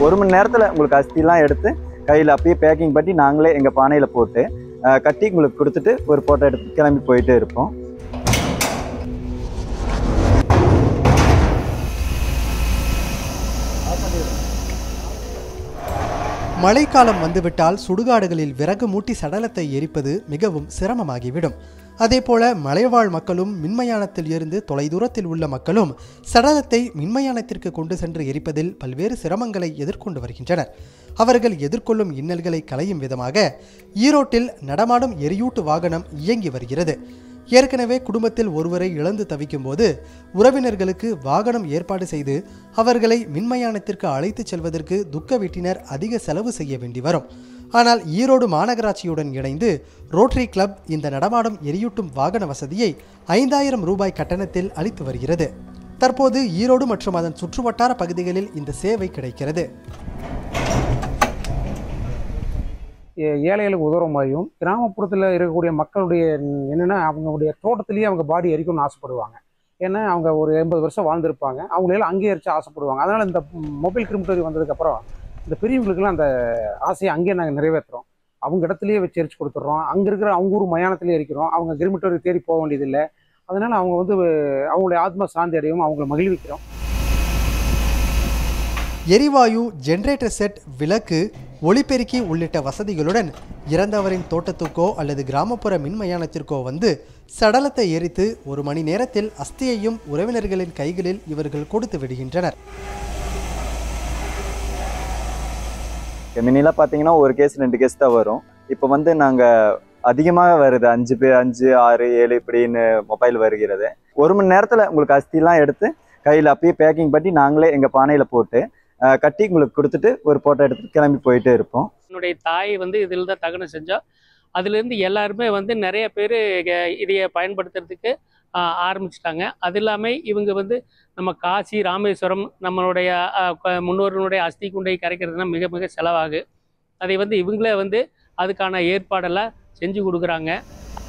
1 மணி நேரத்தில் உங்களுக்கு அஸ்திலாம் எடுத்து கையில் அப்படியே பேக்கிங் பண்ணி நாங்களே எங்கள் பானையில் போட்டு கட்டி உங்களுக்கு கொடுத்துட்டு ஒரு ஃபோட்டோ எடுத்து கிளம்பி போயிட்டே இருப்போம். மழைக்காலம் வந்துவிட்டால் சுடுகாடுகளில் விறகு மூட்டி சடலத்தை எரிப்பது மிகவும் சிரமமாகிவிடும். அதேபோல மலைவாழ் மக்களும் மின்மயானத்தில் இருந்து தொலைதூரத்தில் உள்ள மக்களும் சடலத்தை மின்மயானத்திற்கு கொண்டு சென்று எரிப்பதில் பல்வேறு சிரமங்களை எதிர்கொண்டு வருகின்றனர். அவர்கள் எதிர்கொள்ளும் இன்னல்களை களையும் விதமாக ஈரோட்டில் நடமாடும் எரியூட்டு வாகனம் இயங்கி வருகிறது. ஏற்கனவே குடும்பத்தில் ஒருவரை இழந்து தவிக்கும் போது உறவினர்களுக்கு வாகனம் ஏற்பாடு செய்து அவர்களை மின்மயானத்திற்கு அழைத்துச் செல்வதற்கு துக்க வீட்டினர் அதிக செலவு செய்ய வேண்டி வரும். ஆனால் ஈரோடு மாநகராட்சியுடன் இணைந்து ரோட்டரி கிளப் இந்த நடமாடும் எரியூட்டும் வாகன வசதியை 5000 ரூபாய் கட்டணத்தில் அளித்து வருகிறது. தற்போது ஈரோடு மற்றும் அதன் சுற்றுவட்டார பகுதிகளில் இந்த சேவை கிடைக்கிறது. ஏழைகளுக்கு உதவுமாயும் கிராமப்புறத்தில் இருக்கக்கூடிய மக்களுடைய என்னென்னா அவங்களுடைய தோட்டத்திலேயே அவங்க பாடி எரிக்கணும்னு ஆசைப்படுவாங்க. ஏன்னா அவங்க ஒரு 80 வருஷம் வாழ்ந்துருப்பாங்க. அவங்களெல்லாம் அங்கேயே எரிச்சு ஆசைப்படுவாங்க. அதனால் இந்த மொபைல் கிரிமிட்டரி வந்ததுக்கப்புறம் இந்த பெரியவங்களுக்கெல்லாம் அந்த ஆசையை அங்கேயே நாங்கள் நிறைவேற்றுறோம். அவங்க இடத்துலையே வச்சு எரிச்சு கொடுத்துட்றோம். அங்கே இருக்கிற அவங்க ஊர் மயானத்திலே எரிக்கிறோம். அவங்க கிரிமிட்டரி தேடி போக வேண்டியதில்லை. அதனால் அவங்க அவங்களுடைய ஆத்ம சாந்தி அடையும், அவங்களை மகிழ்விக்கிறோம். எரிவாயு, ஜெனரேட்டர் செட், விளக்கு, ஒளிபெருக்கி உள்ளிட்ட வசதிகளுடன் இறந்தவரின் தோட்டத்துக்கோ அல்லது கிராமப்புற மின்மயானத்திற்கோ வந்து சடலத்தை எரித்து 1 மணி நேரத்தில் அஸ்தியையும் உறவினர்களின் கைகளில் இவர்கள் கொடுத்து விடுகின்றனர். மின்னிலாம் பார்த்தீங்கன்னா ஒரு கேஸ் 2 கேஸ் தான் வரும். இப்போ நாங்கள் அதிகமாக வருது, 5 பேர் 5, 6, 7 இப்படின்னு மொபைல் வருகிறது. 1 மணி நேரத்தில் உங்களுக்கு அஸ்திலாம் எடுத்து கையில் அப்படியே பேக்கிங் பண்ணி நாங்களே எங்கள் பானையில் போட்டு கட்டி உங்களுக்கு கொடுத்துட்டு ஒரு ஃபோட்டோ எடுத்துட்டு கிளம்பி போயிட்டே இருப்போம். என்னுடைய தாய் இதில் தான் தகனம் செஞ்சோம். அதுலேருந்து எல்லாருமே நிறைய பேர் இதையை பயன்படுத்துறதுக்கு ஆரம்பிச்சிட்டாங்க. அது இல்லாமல் இவங்க நம்ம காசி, ராமேஸ்வரம் நம்மளுடைய முன்னோர்களுடைய அஸ்தி குண்டை கரைக்கிறதுனா மிக மிக செலவாகு. அதை இவங்களே அதுக்கான ஏற்பாடெல்லாம் செஞ்சு கொடுக்குறாங்க.